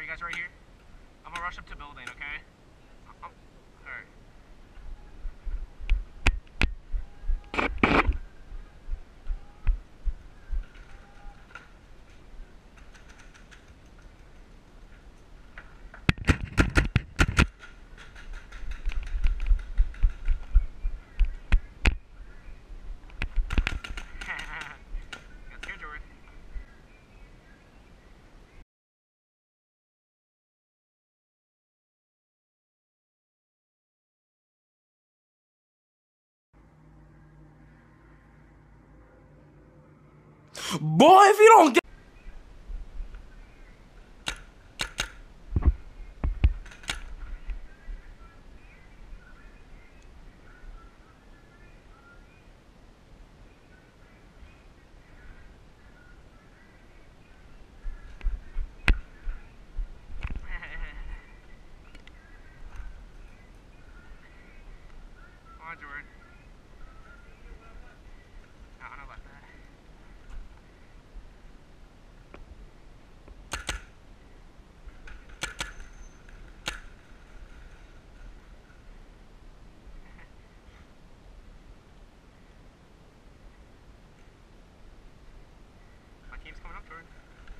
guys right here? I'm gonna rush up to building, okay? Alright. Got scared, Jordan. Boy, if you don't get Come on, Jordan. I don't know about that. My team's coming up, Jordan.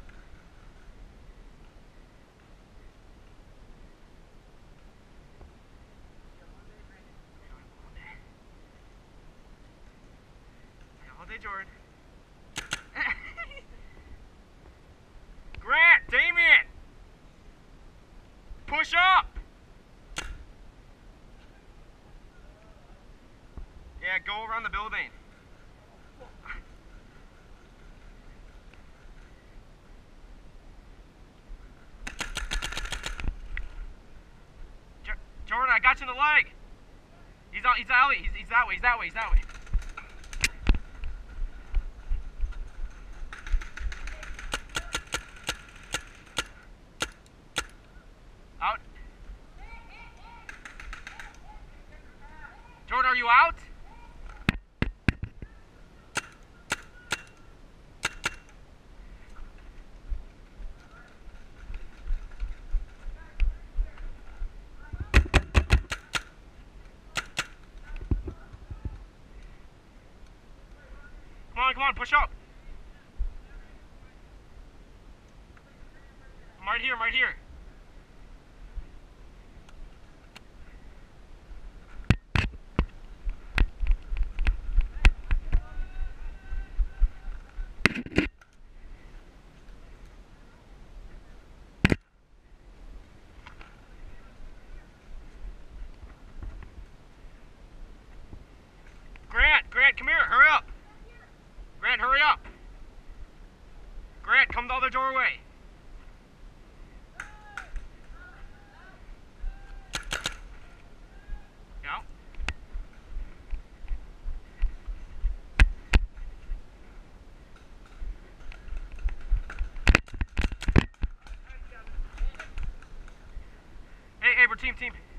All day, Jordan. Grant, Damien! Push up! Yeah, go around the building. Jordan, I got you in the leg. He's out. He's that way. He's that way. He's that way. He's that way. Out. Jordan, are you out? Come on, push up. I'm right here, I'm right here. Grant, come here, hurry up. Grant, hurry up. Grant, come the other doorway. Yeah. Hey, we're team.